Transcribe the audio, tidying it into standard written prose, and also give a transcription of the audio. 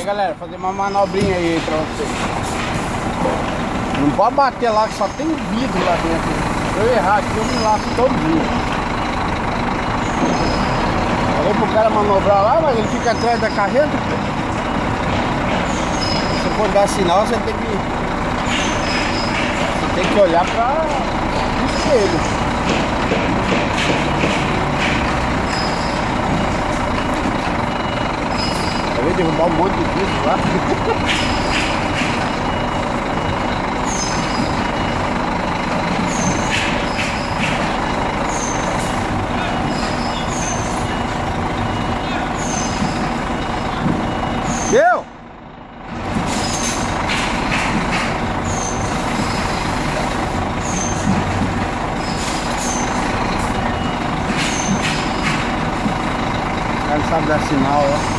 Aí galera, fazer uma manobrinha aí pra vocês. Não pode bater lá que só tem vidro lá dentro. Se eu errar aqui eu me lasco todo dia. Falei pro cara manobrar lá, mas ele fica atrás da carreta. Se for dar sinal, você tem que olhar para o espelho. Eu ia derrubar um monte de vidro lá. Deu! O cara não sabe dar sinal, ó.